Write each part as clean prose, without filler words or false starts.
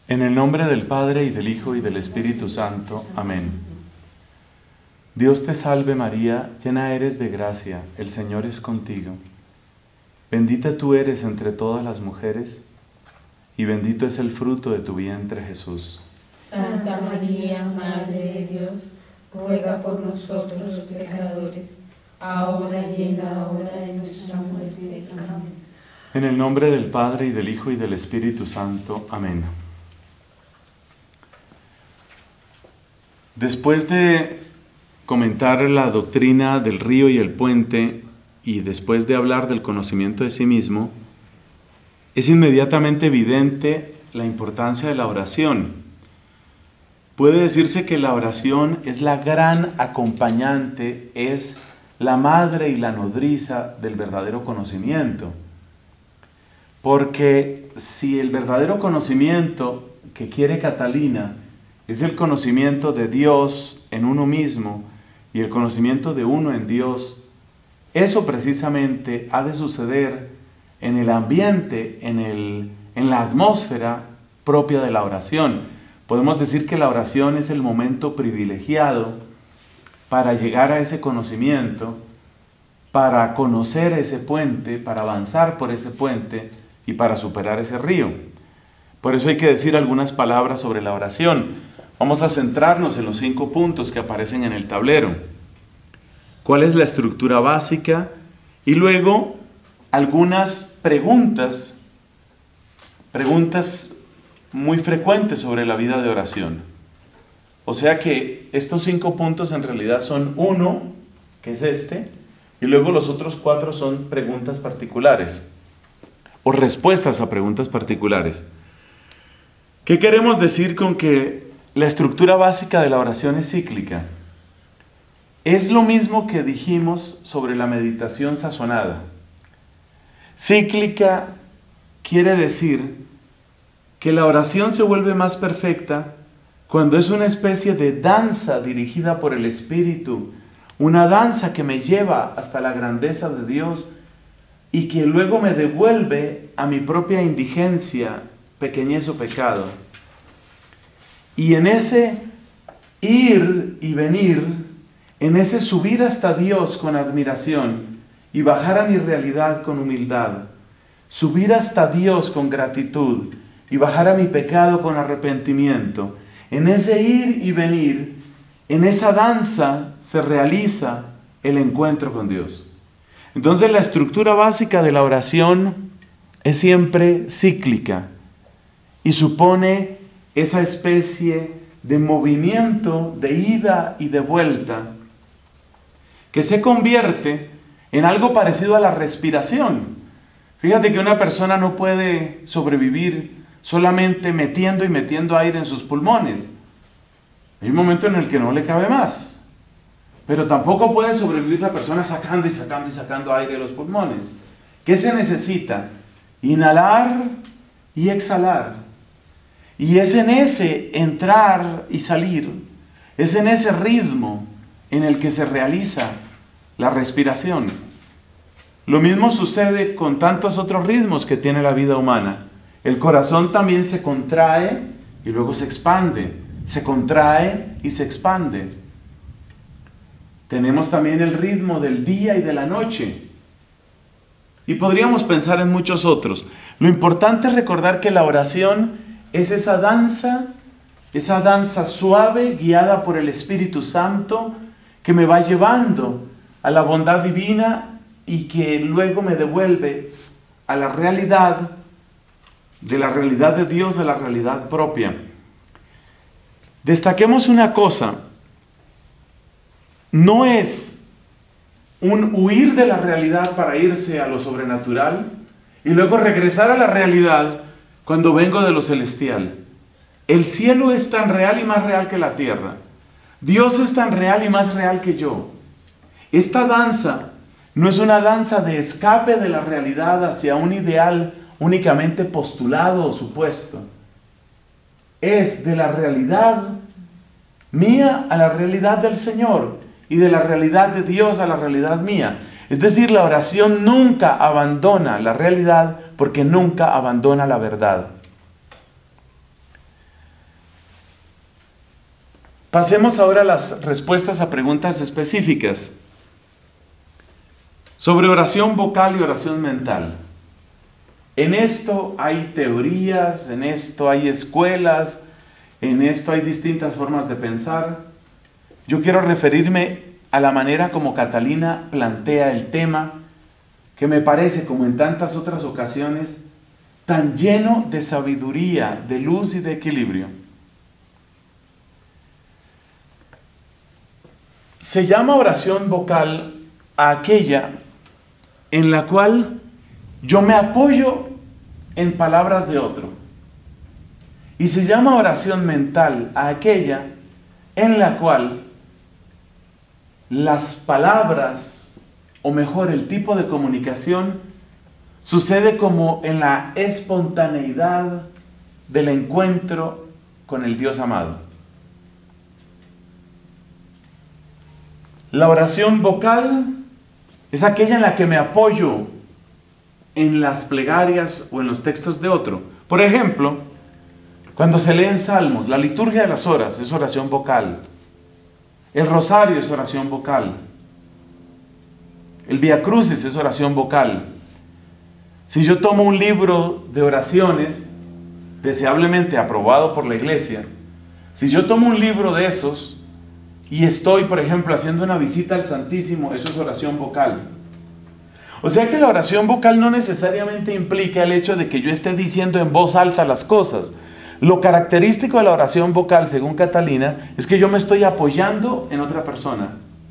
En el nombre del Padre, y del Hijo, y del Espíritu Santo. Amén. Dios te salve María, llena eres de gracia, el Señor es contigo. Bendita tú eres entre todas las mujeres, y bendito es el fruto de tu vientre, Jesús. Santa María, Madre de Dios, ruega por nosotros los pecadores, ahora y en la hora de nuestra muerte. Amén. En el nombre del Padre, y del Hijo, y del Espíritu Santo. Amén. Después de comentar la doctrina del río y el puente, y después de hablar del conocimiento de sí mismo, es inmediatamente evidente la importancia de la oración. Puede decirse que la oración es la gran acompañante, es la madre y la nodriza del verdadero conocimiento. Porque si el verdadero conocimiento que quiere Catalina es el conocimiento de Dios en uno mismo y el conocimiento de uno en Dios, eso precisamente ha de suceder en el ambiente, en la atmósfera propia de la oración. Podemos decir que la oración es el momento privilegiado para llegar a ese conocimiento, para conocer ese puente, para avanzar por ese puente y para superar ese río. Por eso hay que decir algunas palabras sobre la oración. Vamos a centrarnos en los 5 puntos que aparecen en el tablero. ¿Cuál es la estructura básica? Y luego algunas preguntas muy frecuentes sobre la vida de oración. O sea que estos 5 puntos en realidad son uno, que es este, y luego los otros 4 son preguntas particulares o respuestas a preguntas particulares. ¿Qué queremos decir con que la estructura básica de la oración es cíclica? Es lo mismo que dijimos sobre la meditación sazonada. Cíclica quiere decir que la oración se vuelve más perfecta cuando es una especie de danza dirigida por el Espíritu, una danza que me lleva hasta la grandeza de Dios y que luego me devuelve a mi propia indigencia, pequeñez o pecado. Y en ese ir y venir, en ese subir hasta Dios con admiración y bajar a mi realidad con humildad, subir hasta Dios con gratitud y bajar a mi pecado con arrepentimiento, en ese ir y venir, en esa danza se realiza el encuentro con Dios. Entonces la estructura básica de la oración es siempre cíclica y supone esa especie de movimiento de ida y de vuelta que se convierte en algo parecido a la respiración. Fíjate que una persona no puede sobrevivir solamente metiendo y metiendo aire en sus pulmones. Hay un momento en el que no le cabe más. Pero tampoco puede sobrevivir la persona sacando y sacando y sacando aire de los pulmones. ¿Qué se necesita? Inhalar y exhalar. Y es en ese entrar y salir, es en ese ritmo en el que se realiza la respiración. Lo mismo sucede con tantos otros ritmos que tiene la vida humana. El corazón también se contrae y luego se expande, se contrae y se expande. Tenemos también el ritmo del día y de la noche. Y podríamos pensar en muchos otros. Lo importante es recordar que la oración es esa danza suave, guiada por el Espíritu Santo, que me va llevando a la bondad divina y que luego me devuelve a la realidad de Dios, de la realidad propia. Destaquemos una cosa, no es un huir de la realidad para irse a lo sobrenatural y luego regresar a la realidad cuando vengo de lo celestial. El cielo es tan real y más real que la tierra. Dios es tan real y más real que yo. Esta danza no es una danza de escape de la realidad hacia un ideal únicamente postulado o supuesto. Es de la realidad mía a la realidad del Señor y de la realidad de Dios a la realidad mía. Es decir, la oración nunca abandona la realidad porque nunca abandona la verdad. Pasemos ahora a las respuestas a preguntas específicas sobre oración vocal y oración mental. En esto hay teorías, en esto hay escuelas, en esto hay distintas formas de pensar. Yo quiero referirme a la manera como Catalina plantea el tema, que me parece, como en tantas otras ocasiones, tan lleno de sabiduría, de luz y de equilibrio. Se llama oración vocal a aquella en la cual yo me apoyo en palabras de otro. Y se llama oración mental a aquella en la cual las palabras, o mejor, el tipo de comunicación, sucede como en la espontaneidad del encuentro con el Dios amado. La oración vocal es aquella en la que me apoyo en las plegarias o en los textos de otro. Por ejemplo, cuando se leen salmos, la liturgia de las horas es oración vocal. El rosario es oración vocal. El Vía Crucis es oración vocal. Si yo tomo un libro de oraciones, deseablemente aprobado por la iglesia, si yo tomo un libro de esos y estoy, por ejemplo, haciendo una visita al Santísimo, eso es oración vocal. O sea que la oración vocal no necesariamente implica el hecho de que yo esté diciendo en voz alta las cosas. Lo característico de la oración vocal, según Catalina, es que yo me estoy apoyando en otra persona.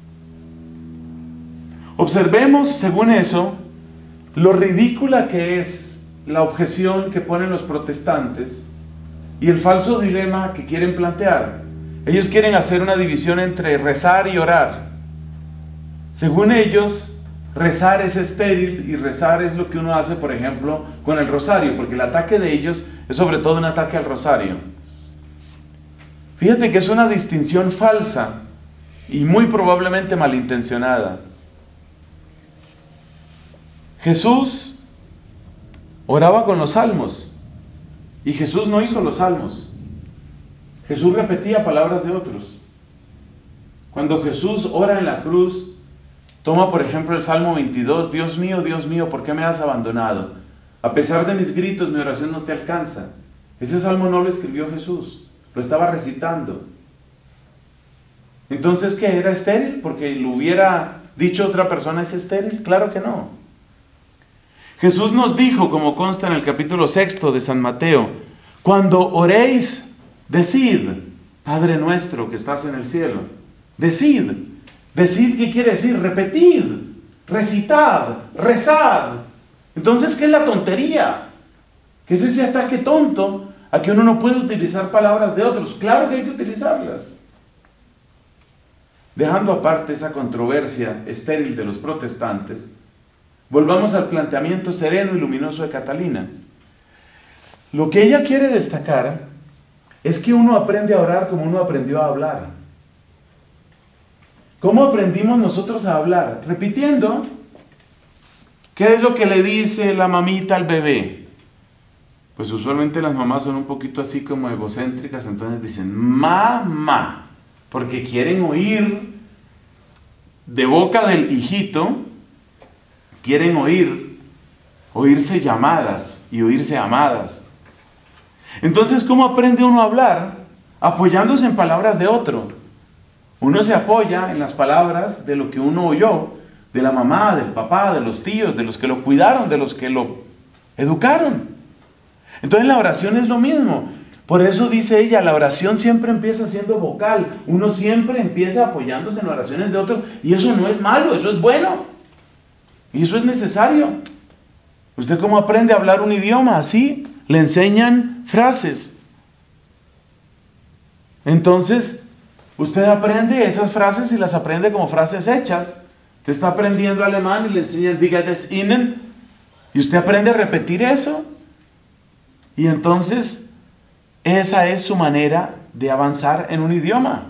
Observemos, según eso, lo ridícula que es la objeción que ponen los protestantes y el falso dilema que quieren plantear. Ellos quieren hacer una división entre rezar y orar. Según ellos, rezar es estéril y rezar es lo que uno hace, por ejemplo, con el rosario, porque el ataque de ellos es sobre todo un ataque al rosario. Fíjate que es una distinción falsa y muy probablemente malintencionada. Jesús oraba con los salmos y Jesús no hizo los salmos. Jesús repetía palabras de otros. Cuando Jesús ora en la cruz, toma por ejemplo el Salmo 22, Dios mío, ¿por qué me has abandonado? A pesar de mis gritos, mi oración no te alcanza. Ese salmo no lo escribió Jesús, lo estaba recitando. Entonces, ¿qué? ¿Era estéril? Porque lo hubiera dicho otra persona, ¿es estéril? Claro que no. Jesús nos dijo, como consta en el capítulo 6 de San Mateo, cuando oréis, decid, Padre nuestro que estás en el cielo. Decid. Decid, ¿qué quiere decir? Repetid, recitad, rezad. Entonces, ¿qué es la tontería? ¿Qué es ese ataque tonto a que uno no puede utilizar palabras de otros? Claro que hay que utilizarlas. Dejando aparte esa controversia estéril de los protestantes, volvamos al planteamiento sereno y luminoso de Catalina. Lo que ella quiere destacar es que uno aprende a orar como uno aprendió a hablar. ¿Cómo aprendimos nosotros a hablar? Repitiendo. ¿Qué es lo que le dice la mamita al bebé? Pues usualmente las mamás son un poquito así como egocéntricas, entonces dicen mamá, porque quieren oír de boca del hijito, quieren oírse llamadas y oírse amadas. Entonces, ¿cómo aprende uno a hablar? Apoyándose en palabras de otro. Uno se apoya en las palabras de lo que uno oyó, de la mamá, del papá, de los tíos, de los que lo cuidaron, de los que lo educaron. Entonces la oración es lo mismo. Por eso dice ella, la oración siempre empieza siendo vocal. Uno siempre empieza apoyándose en oraciones de otros. Y eso no es malo, eso es bueno. Y eso es necesario. ¿Usted cómo aprende a hablar un idioma? Así, le enseñan frases. Entonces, usted aprende esas frases y las aprende como frases hechas. Usted está aprendiendo alemán y le enseñan Wie geht es Ihnen? Y usted aprende a repetir eso. Y entonces, esa es su manera de avanzar en un idioma.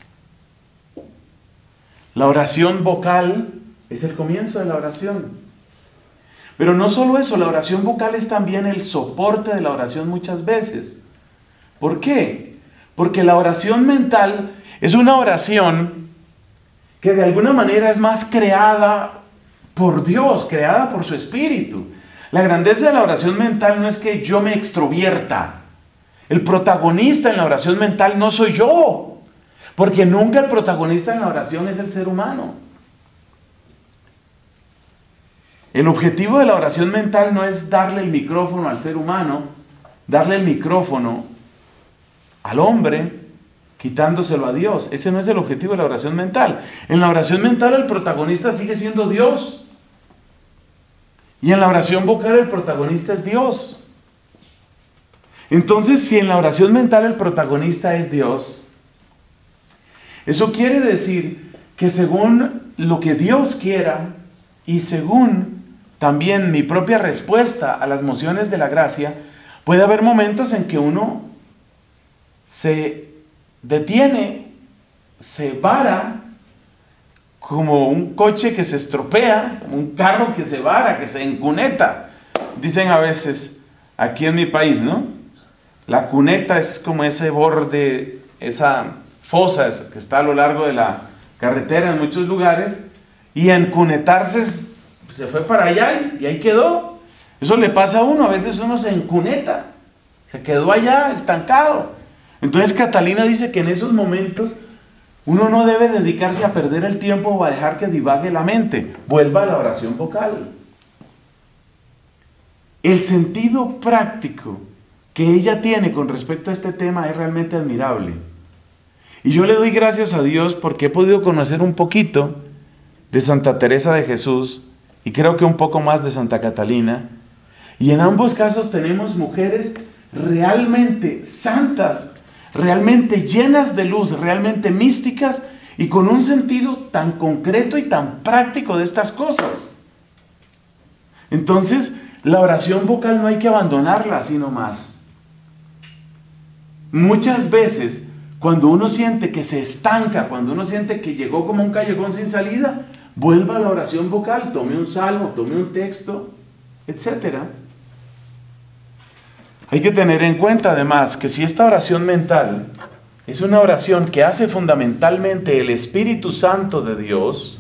La oración vocal es el comienzo de la oración. Pero no solo eso, la oración vocal es también el soporte de la oración muchas veces. ¿Por qué? Porque la oración mental Es una oración que de alguna manera es más creada por Dios, creada por su Espíritu. La grandeza de la oración mental no es que yo me extrovierta. El protagonista en la oración mental no soy yo, porque nunca el protagonista en la oración es el ser humano. El objetivo de la oración mental no es darle el micrófono al ser humano, darle el micrófono al hombre, quitándoselo a Dios. Ese no es el objetivo de la oración mental. En la oración mental el protagonista sigue siendo Dios. Y en la oración vocal el protagonista es Dios. Entonces, si en la oración mental el protagonista es Dios, eso quiere decir que según lo que Dios quiera y según también mi propia respuesta a las mociones de la gracia, puede haber momentos en que uno se detiene, se vara, como un coche que se estropea, como un carro que se vara, que se encuneta. Dicen a veces, aquí en mi país, ¿no? La cuneta es como ese borde, esa fosa que está a lo largo de la carretera en muchos lugares, y encunetarse se fue para allá y ahí quedó. Eso le pasa a uno, a veces uno se encuneta, se quedó allá estancado. Entonces Catalina dice que en esos momentos uno no debe dedicarse a perder el tiempo o a dejar que divague la mente. Vuelva a la oración vocal. El sentido práctico que ella tiene con respecto a este tema es realmente admirable. Y yo le doy gracias a Dios porque he podido conocer un poquito de Santa Teresa de Jesús y creo que un poco más de Santa Catalina. Y en ambos casos tenemos mujeres realmente santas, realmente llenas de luz, realmente místicas y con un sentido tan concreto y tan práctico de estas cosas. Entonces, la oración vocal no hay que abandonarla así nomás. Muchas veces, cuando uno siente que se estanca, cuando uno siente que llegó como un callejón sin salida, vuelva a la oración vocal, tome un salmo, tome un texto, etc. Hay que tener en cuenta además que si esta oración mental es una oración que hace fundamentalmente el Espíritu Santo de Dios,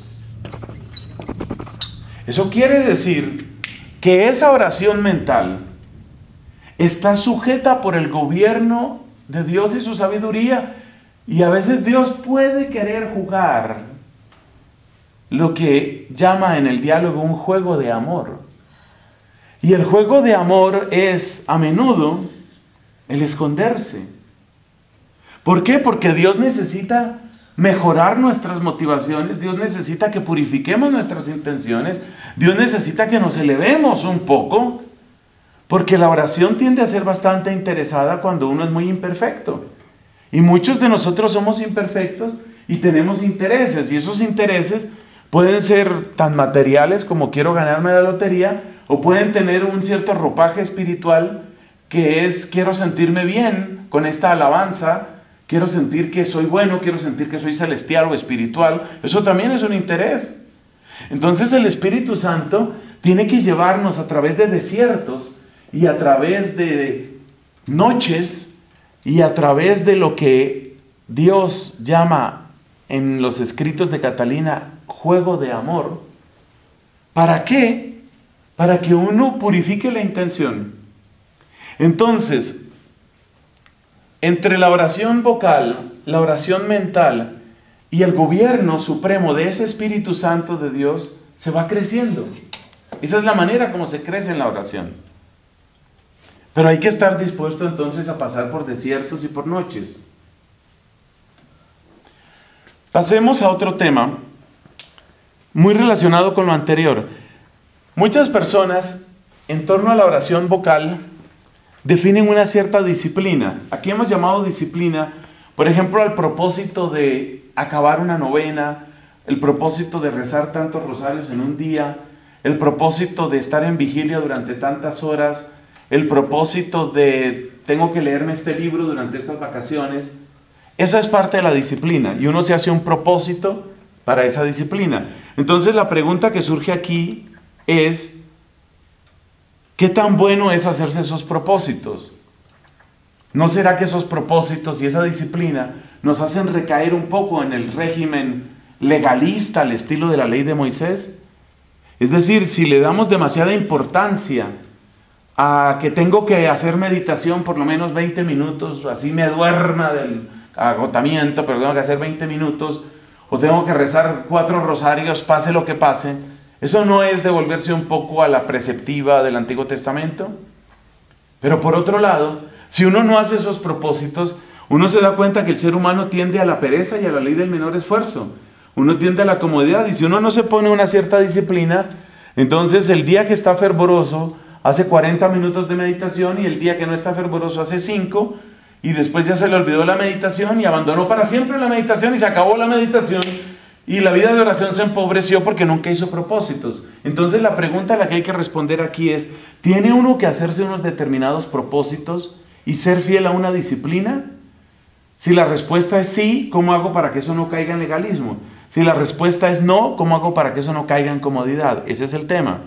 eso quiere decir que esa oración mental está sujeta por el gobierno de Dios y su sabiduría, y a veces Dios puede querer jugar lo que llama en el diálogo un juego de amor. Y el juego de amor es a menudo el esconderse. ¿Por qué? Porque Dios necesita mejorar nuestras motivaciones, Dios necesita que purifiquemos nuestras intenciones, Dios necesita que nos elevemos un poco, porque la oración tiende a ser bastante interesada cuando uno es muy imperfecto. Y muchos de nosotros somos imperfectos y tenemos intereses, y esos intereses pueden ser tan materiales como quiero ganarme la lotería, o pueden tener un cierto ropaje espiritual que es quiero sentirme bien con esta alabanza, quiero sentir que soy bueno, quiero sentir que soy celestial o espiritual. Eso también es un interés. Entonces el Espíritu Santo tiene que llevarnos a través de desiertos y a través de noches y a través de lo que Dios llama en los escritos de Catalina juego de amor. ¿Para qué? Para que uno purifique la intención. Entonces, entre la oración vocal, la oración mental y el gobierno supremo de ese Espíritu Santo de Dios, se va creciendo. Esa es la manera como se crece en la oración. Pero hay que estar dispuesto entonces a pasar por desiertos y por noches. Pasemos a otro tema muy relacionado con lo anterior. Muchas personas en torno a la oración vocal definen una cierta disciplina. Aquí hemos llamado disciplina, por ejemplo, al propósito de acabar una novena, el propósito de rezar tantos rosarios en un día, el propósito de estar en vigilia durante tantas horas, el propósito de tengo que leerme este libro durante estas vacaciones. Esa es parte de la disciplina y uno se hace un propósito para esa disciplina. Entonces la pregunta que surge aquí es, ¿qué tan bueno es hacerse esos propósitos? ¿No será que esos propósitos y esa disciplina nos hacen recaer un poco en el régimen legalista al estilo de la ley de Moisés? Es decir, si le damos demasiada importancia a que tengo que hacer meditación por lo menos 20 minutos, así me duerma del agotamiento, pero tengo que hacer 20 minutos, o tengo que rezar 4 rosarios, pase lo que pase, ¿eso no es devolverse un poco a la preceptiva del Antiguo Testamento? Pero por otro lado, si uno no hace esos propósitos, uno se da cuenta que el ser humano tiende a la pereza y a la ley del menor esfuerzo. Uno tiende a la comodidad, y si uno no se pone una cierta disciplina, entonces el día que está fervoroso hace 40 minutos de meditación, y el día que no está fervoroso hace 5, y después ya se le olvidó la meditación y abandonó para siempre la meditación y se acabó la meditación, y la vida de oración se empobreció porque nunca hizo propósitos. Entonces la pregunta a la que hay que responder aquí es, ¿tiene uno que hacerse unos determinados propósitos y ser fiel a una disciplina? Si la respuesta es sí, ¿cómo hago para que eso no caiga en legalismo? Si la respuesta es no, ¿cómo hago para que eso no caiga en comodidad? Ese es el tema.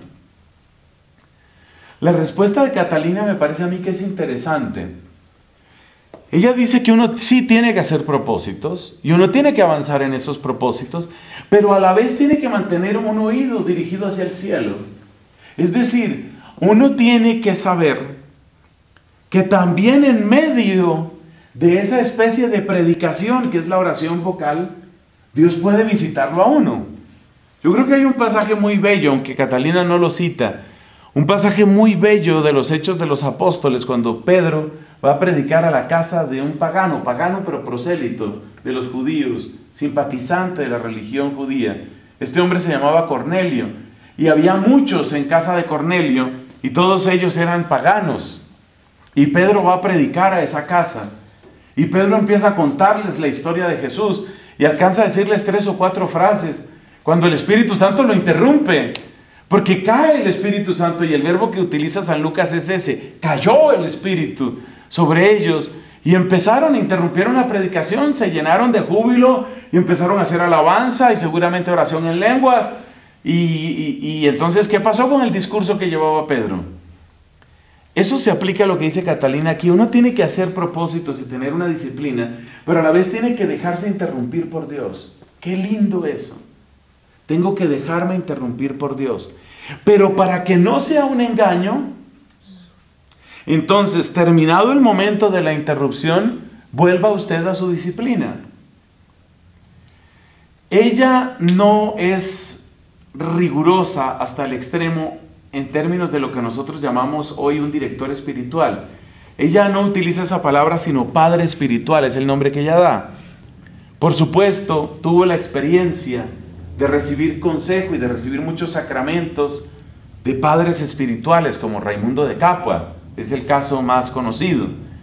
La respuesta de Catalina me parece a mí que es interesante. Ella dice que uno sí tiene que hacer propósitos y uno tiene que avanzar en esos propósitos, pero a la vez tiene que mantener un oído dirigido hacia el cielo. Es decir, uno tiene que saber que también en medio de esa especie de predicación que es la oración vocal, Dios puede visitarlo a uno. Yo creo que hay un pasaje muy bello, aunque Catalina no lo cita, un pasaje muy bello de los Hechos de los Apóstoles, cuando Pedro va a predicar a la casa de un pagano pero prosélito de los judíos, simpatizante de la religión judía. Este hombre se llamaba Cornelio, y había muchos en casa de Cornelio, y todos ellos eran paganos. Y Pedro va a predicar a esa casa, y Pedro empieza a contarles la historia de Jesús, y alcanza a decirles 3 o 4 frases, cuando el Espíritu Santo lo interrumpe, porque cae el Espíritu Santo, y el verbo que utiliza San Lucas es ese, cayó el Espíritu sobre ellos, y interrumpieron la predicación, se llenaron de júbilo, y empezaron a hacer alabanza, y seguramente oración en lenguas, y entonces, ¿qué pasó con el discurso que llevaba Pedro? Eso se aplica a lo que dice Catalina aquí. Uno tiene que hacer propósitos y tener una disciplina, pero a la vez tiene que dejarse interrumpir por Dios. ¡Qué lindo eso! Tengo que dejarme interrumpir por Dios. Pero para que no sea un engaño, entonces, terminado el momento de la interrupción, vuelva usted a su disciplina. Ella no es rigurosa hasta el extremo en términos de lo que nosotros llamamos hoy un director espiritual. Ella no utiliza esa palabra, sino padre espiritual, es el nombre que ella da. Por supuesto, tuvo la experiencia de recibir consejo y de recibir muchos sacramentos de padres espirituales, como Raimundo de Capua, es el caso más conocido.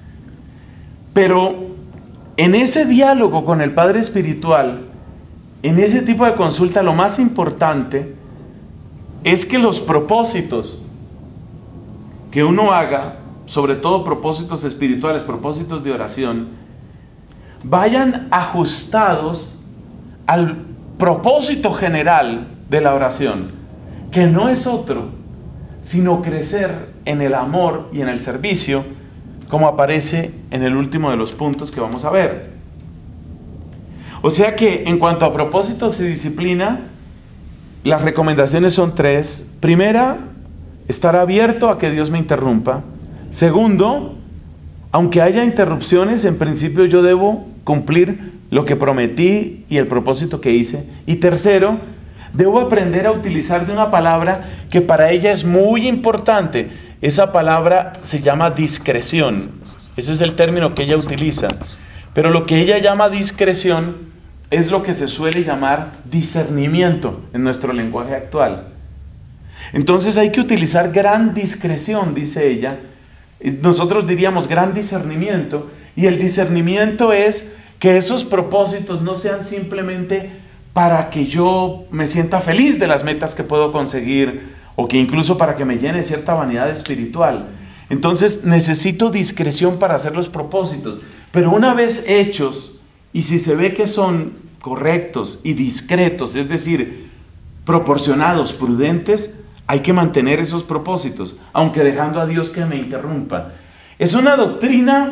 Pero en ese diálogo con el padre espiritual, en ese tipo de consulta, lo más importante es que los propósitos que uno haga, sobre todo propósitos espirituales, propósitos de oración, vayan ajustados al propósito general de la oración, que no es otro, sino crecer en el amor y en el servicio, como aparece en el último de los puntos que vamos a ver. O sea que en cuanto a propósitos y disciplina, las recomendaciones son 3. Primera, estar abierto a que Dios me interrumpa. Segundo, aunque haya interrupciones, en principio yo debo cumplir lo que prometí y el propósito que hice. Y tercero, debo aprender a utilizar de una palabra que para ella es muy importante. Esa palabra se llama discreción. Ese es el término que ella utiliza. Pero lo que ella llama discreción es lo que se suele llamar discernimiento en nuestro lenguaje actual. Entonces hay que utilizar gran discreción, dice ella. Nosotros diríamos gran discernimiento. Y el discernimiento es que esos propósitos no sean simplemente para que yo me sienta feliz de las metas que puedo conseguir, o que incluso para que me llene cierta vanidad espiritual. Entonces necesito discreción para hacer los propósitos. Pero una vez hechos, y si se ve que son correctos y discretos, es decir, proporcionados, prudentes, hay que mantener esos propósitos, aunque dejando a Dios que me interrumpa. Es una doctrina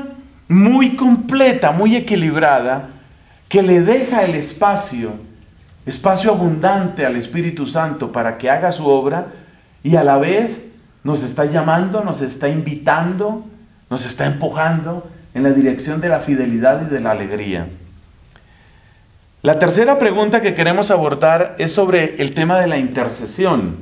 muy completa, muy equilibrada, que le deja el espacio abundante al Espíritu Santo para que haga su obra, y a la vez nos está llamando, nos está invitando, nos está empujando en la dirección de la fidelidad y de la alegría. La tercera pregunta que queremos abordar es sobre el tema de la intercesión.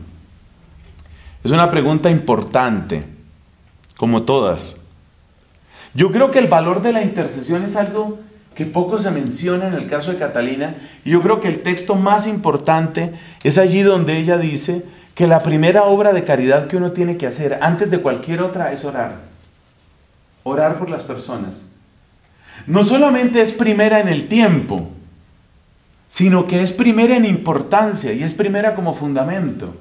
Es una pregunta importante, como todas. Yo creo que el valor de la intercesión es algo que poco se menciona en el caso de Catalina, y yo creo que el texto más importante es allí donde ella dice que la primera obra de caridad que uno tiene que hacer antes de cualquier otra es orar. Orar por las personas. No solamente es primera en el tiempo, sino que es primera en importancia y es primera como fundamento.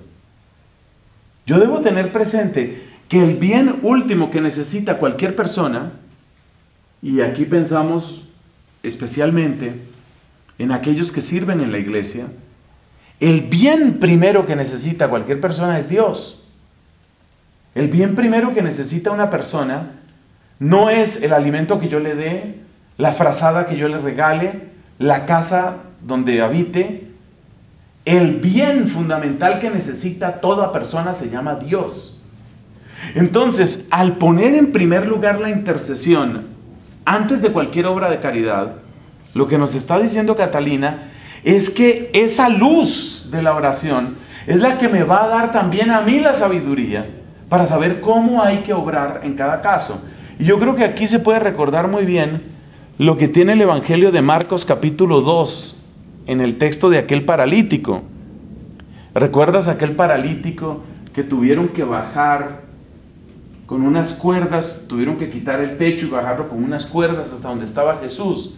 Yo debo tener presente que el bien último que necesita cualquier persona, y aquí pensamos especialmente en aquellos que sirven en la iglesia, el bien primero que necesita cualquier persona es Dios. El bien primero que necesita una persona no es el alimento que yo le dé, la frazada que yo le regale, la casa donde habite. El bien fundamental que necesita toda persona se llama Dios. Entonces, al poner en primer lugar la intercesión antes de cualquier obra de caridad, lo que nos está diciendo Catalina es que esa luz de la oración es la que me va a dar también a mí la sabiduría para saber cómo hay que obrar en cada caso. Y yo creo que aquí se puede recordar muy bien lo que tiene el Evangelio de Marcos capítulo 2 en el texto de aquel paralítico. ¿Recuerdas aquel paralítico que tuvieron que bajar con unas cuerdas, tuvieron que quitar el techo y bajarlo con unas cuerdas hasta donde estaba Jesús?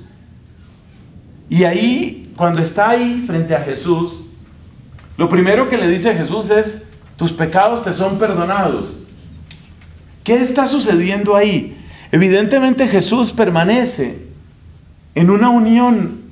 Y ahí, cuando está ahí frente a Jesús, lo primero que le dice Jesús es: tus pecados te son perdonados. ¿Qué está sucediendo ahí? Evidentemente Jesús permanece en una unión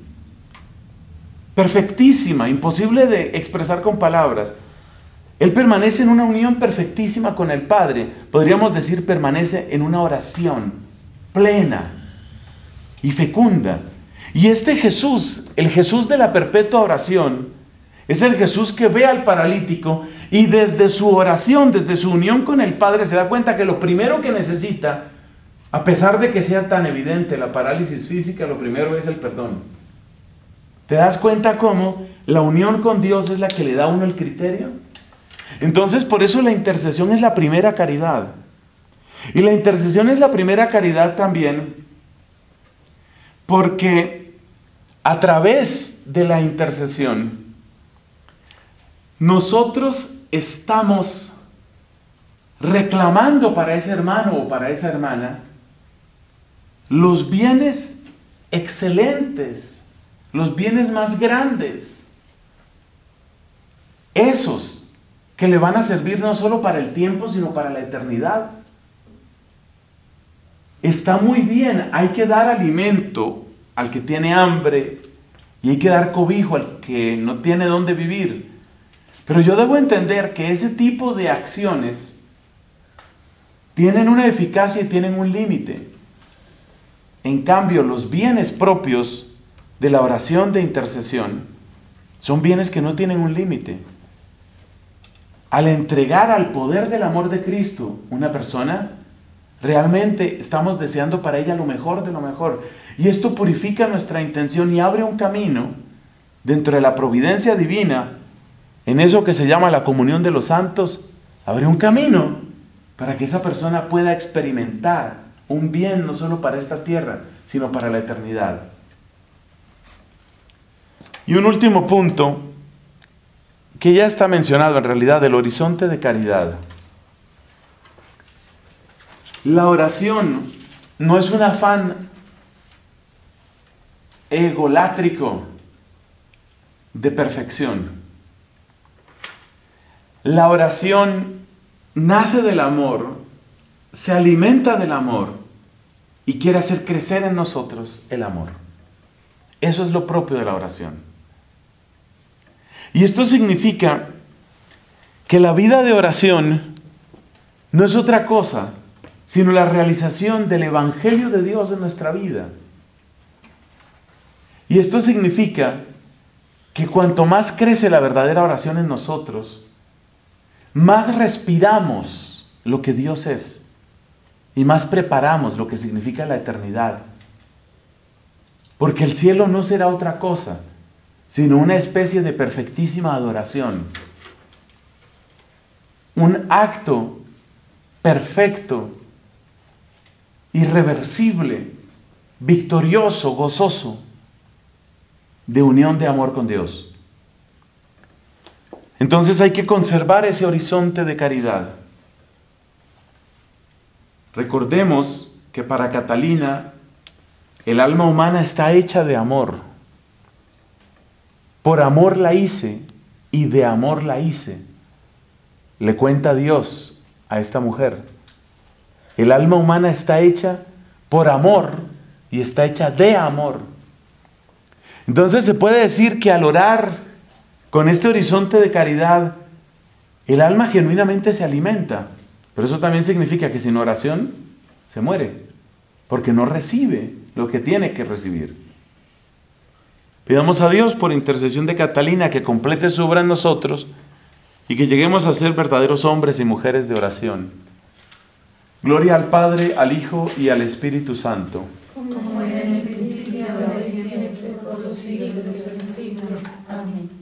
perfectísima, imposible de expresar con palabras. Él permanece en una unión perfectísima con el Padre. Podríamos decir, permanece en una oración plena y fecunda. Y este Jesús, el Jesús de la perpetua oración, es el Jesús que ve al paralítico y desde su oración, desde su unión con el Padre, se da cuenta que lo primero que necesita, a pesar de que sea tan evidente la parálisis física, lo primero es el perdón. ¿Te das cuenta cómo la unión con Dios es la que le da a uno el criterio? Entonces, por eso la intercesión es la primera caridad. Y la intercesión es la primera caridad también porque a través de la intercesión nosotros estamos reclamando para ese hermano o para esa hermana los bienes excelentes, los bienes más grandes, esos que le van a servir no solo para el tiempo, sino para la eternidad. Está muy bien, hay que dar alimento al que tiene hambre y hay que dar cobijo al que no tiene dónde vivir. Pero yo debo entender que ese tipo de acciones tienen una eficacia y tienen un límite. En cambio, los bienes propios de la oración de intercesión son bienes que no tienen un límite. Al entregar al poder del amor de Cristo una persona, realmente estamos deseando para ella lo mejor de lo mejor. Y esto purifica nuestra intención y abre un camino dentro de la providencia divina, en eso que se llama la comunión de los santos, abre un camino para que esa persona pueda experimentar un bien no solo para esta tierra, sino para la eternidad. Y un último punto, que ya está mencionado en realidad, el horizonte de caridad. La oración no es un afán egolátrico de perfección. La oración nace del amor, se alimenta del amor y quiere hacer crecer en nosotros el amor. Eso es lo propio de la oración. Y esto significa que la vida de oración no es otra cosa sino la realización del Evangelio de Dios en nuestra vida. Y esto significa que cuanto más crece la verdadera oración en nosotros, más respiramos lo que Dios es y más preparamos lo que significa la eternidad. Porque el cielo no será otra cosa, sino una especie de perfectísima adoración. Un acto perfecto, irreversible, victorioso, gozoso, de unión de amor con Dios. Entonces hay que conservar ese horizonte de caridad. Recordemos que para Catalina el alma humana está hecha de amor. Por amor la hice y de amor la hice. Le cuenta Dios a esta mujer. El alma humana está hecha por amor y está hecha de amor. Entonces se puede decir que al orar con este horizonte de caridad, el alma genuinamente se alimenta. Pero eso también significa que sin oración se muere, porque no recibe lo que tiene que recibir. Pidamos a Dios por intercesión de Catalina que complete su obra en nosotros y que lleguemos a ser verdaderos hombres y mujeres de oración. Gloria al Padre, al Hijo y al Espíritu Santo. Como era en el principio, ahora y siempre, por los siglos de los siglos. Amén.